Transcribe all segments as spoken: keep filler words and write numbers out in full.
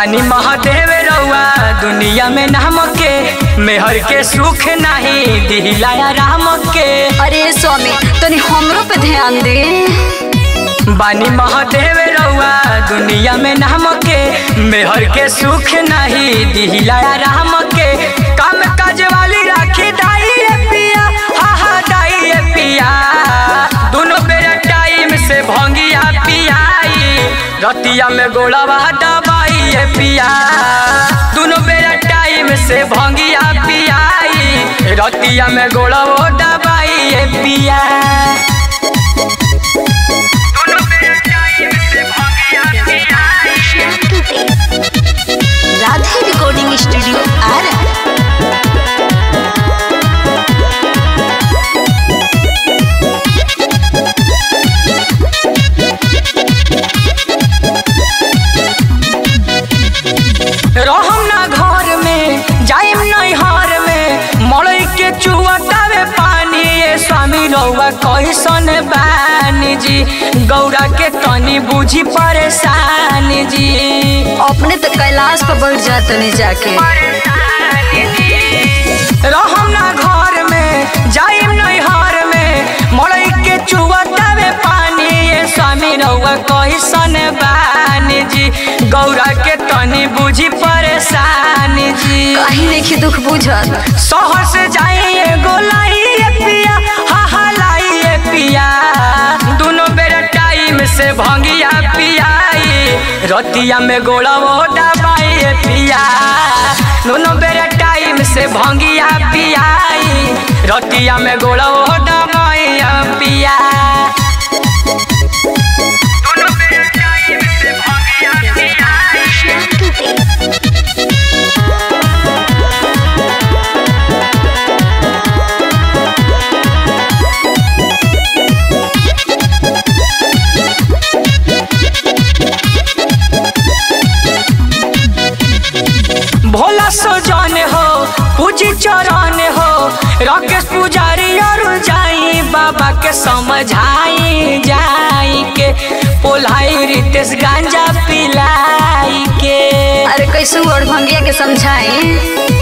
बानी महादेव रउआ दुनिया में नाम के मेहर के सुख नहीं दिलाया राम के। अरे स्वामी तनी हमरो पे ध्यान दे। बानी महादेव रउआ दुनिया में नाम के मेहर के सुख नहीं दिलाया राम के। काम काज वाली राखी दाई पिया, हा हा दाई पिया, दोनों बेरा टाइम से भंगिया पियाई, रतिया में गोड़वा दबाई पिया, दोनों बेरा टाइम से भंगिया पियाई, रतिया में गोड़वा दबाई पिया। राधे रिकॉर्डिंग स्टूडियो आ रहा। रहम ना घर में जाइम नहीं हार में मड़ई के चुआटावे पानी। ये स्वामी रउआ कैसन बानी जी, गौरा के तनी बुझी परेशानी जी। अपने तो कैलाश पर बैठ जाते नहीं जाके। रहम ना घर में जाइम नहीं हार में मड़ई के चुआटावे पानी। ये स्वामी रउआ कैसन बानी जी, गौरा के तनी बुझी परेशानी जी। कहीं नहीं दुख बुझत शहर से जाइए गोलाई पिया, हा हा लाइए पिया, दोनों बेरा टाइम से भंगिया पियाई, रतिया में गोड़ा वो दबाई पिया, दोनों बेरा टाइम से भंगिया पियाई, रतिया में गोड़ा वो दबाई पिया। भोला सजन हो पूजी चरण हो, राकेश पुजारी और जाई बाबा के समझाई जाई के, पोलाई रितेश गांजा पिलाई के। अरे कैसे और भंगिया के समझाई।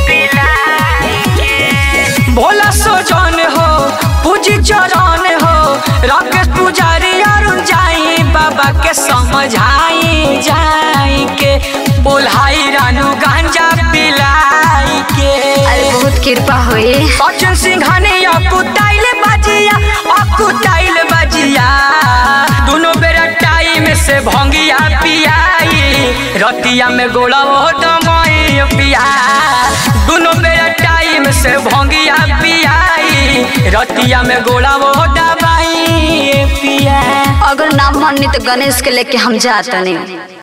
भोला सजन हो पूजी चरण हो, राकेश पुजारी और जाई बाबा के समझाई जाई के, पोलाई रानू गांजा पिलाई के। अरे बहुत कृपा हुई। सचिन सिंघानी अकुटाइल बजिया, अकुटाइल बजिया, दोनों बेरा टाइम से भंगिया पियाई, रतिया में गोड़ा वो दमाई पिया, दोनों बेरा टाइम से भंगिया पियाई, रतिया में गोड़ा वो दबाई पिया। अगर ना मानी तो गणेश के लेके हम जाते नहीं।